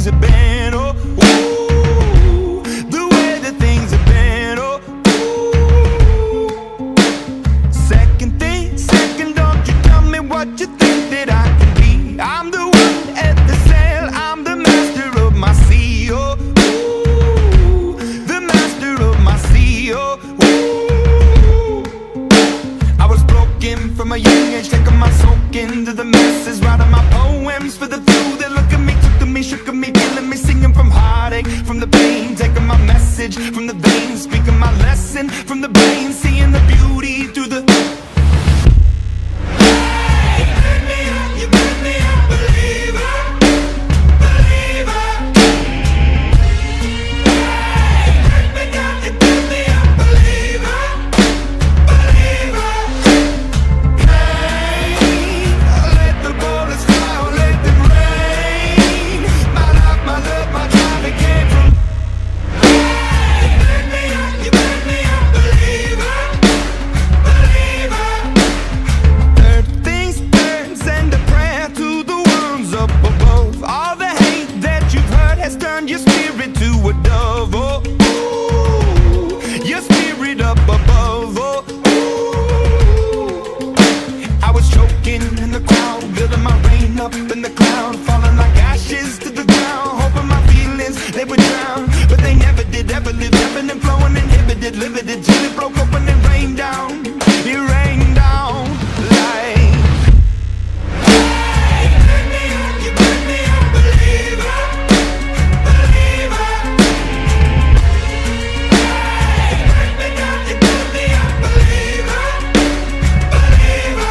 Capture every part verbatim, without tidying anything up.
have been, oh, ooh, the way that things have been, oh, ooh. Second thing, second, don't you tell me what you think that I can be. I'm the one at the sail, I'm the master of my sea, oh, ooh, the master of my sea, oh, ooh. I was broken from a young age, taking my soak into the masses, writing my poems for the few that look at me, took to me, shook at me, feeling me, singing from heartache, from the pain, taking my message from the veins, speaking my lesson from the brain, seeing the beauty through the. Hey, you burn me up, you burn me up, believer, believer. Hey, you burn me down, you burn me up, believer, believer. Hey, let the bullets fly, let them rain. My life, my love, my drive, it came from. Hey, you burn me up, you burn me up, believer, believer. Third things third, send a prayer to the ones up above. All the hate that you've heard has turned your spirit to a dove, oh, ooh, your spirit up above, oh, ooh. I was choking in the crowd, building my rain up in the cloud, falling like ashes to the ground, hoping my feelings, they would drown, but they never did, ever lived, ebbing and flowing, inhibited, limited, till it broke open and rained down, it rained down like. Hey, you burn me up, you burn me up, believer, believer. Hey, you burn me down, you burn me up, believer, believer.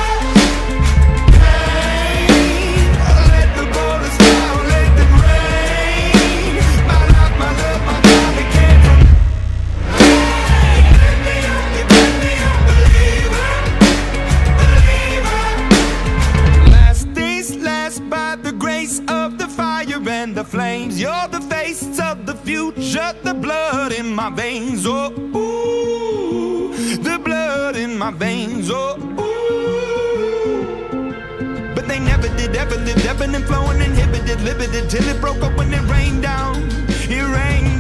Hey, let the bullets fly, let them rain. My life, my love, my drive, it came from. Hey, you burn me up, you burn me up, believer, believer. Last things last, by the grace of the fire and the flames. You're the face of the future, the blood in my veins, oh, ooh, the blood in my veins, oh, ooh. But they never did, ever lived, ebbing and flowing, inhibited, limited, till it broke up when it rained down, it rained